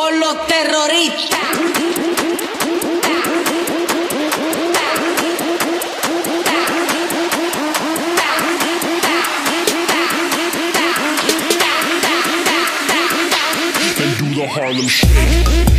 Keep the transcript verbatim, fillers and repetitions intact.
con los terroristas. And do the Harlem Shake.